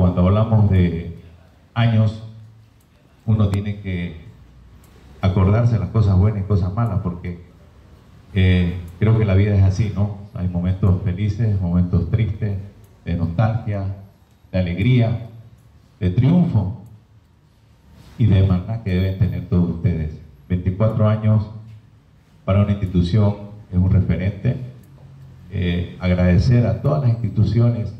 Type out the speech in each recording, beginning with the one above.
cuando hablamos de años, uno tiene que acordarse de las cosas buenas y cosas malas, porque creo que la vida es así, ¿no? Hay momentos felices, momentos tristes, de nostalgia, de alegría, de triunfo y de hermandad que deben tener todos ustedes. 24 años para una institución es un referente. Agradecer a todas las instituciones,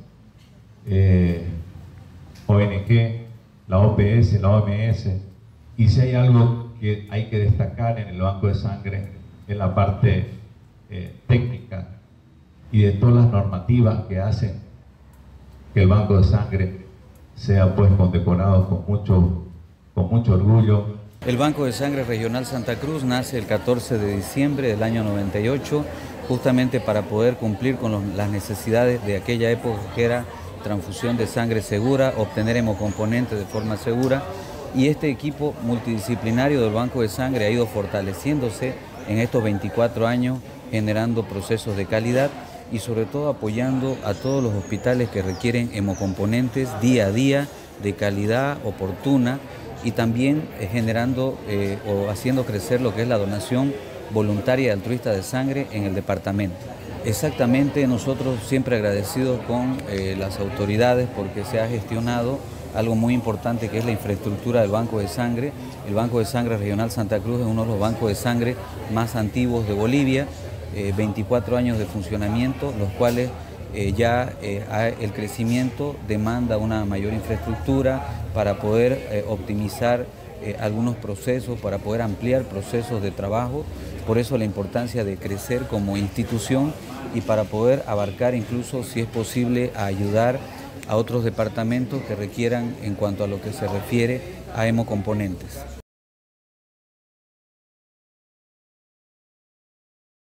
ONG, la OPS, la OMS, y si hay algo que hay que destacar en el Banco de Sangre es la parte técnica y de todas las normativas que hacen que el Banco de Sangre sea pues condecorado con mucho orgullo. El Banco de Sangre Regional Santa Cruz nace el 14 de diciembre del año 98, justamente para poder cumplir con las necesidades de aquella época, que era transfusión de sangre segura, obtener hemocomponentes de forma segura, y este equipo multidisciplinario del Banco de Sangre ha ido fortaleciéndose en estos 24 años, generando procesos de calidad y sobre todo apoyando a todos los hospitales que requieren hemocomponentes día a día, de calidad oportuna, y también generando o haciendo crecer lo que es la donación voluntaria y altruista de sangre en el departamento. Exactamente, nosotros siempre agradecidos con las autoridades, porque se ha gestionado algo muy importante, que es la infraestructura del Banco de Sangre. El Banco de Sangre Regional Santa Cruz es uno de los bancos de sangre más antiguos de Bolivia, 24 años de funcionamiento, los cuales ya el crecimiento demanda una mayor infraestructura para poder optimizar algunos procesos, para poder ampliar procesos de trabajo. Por eso la importancia de crecer como institución y para poder abarcar incluso, si es posible, a ayudar a otros departamentos que requieran en cuanto a lo que se refiere a hemocomponentes.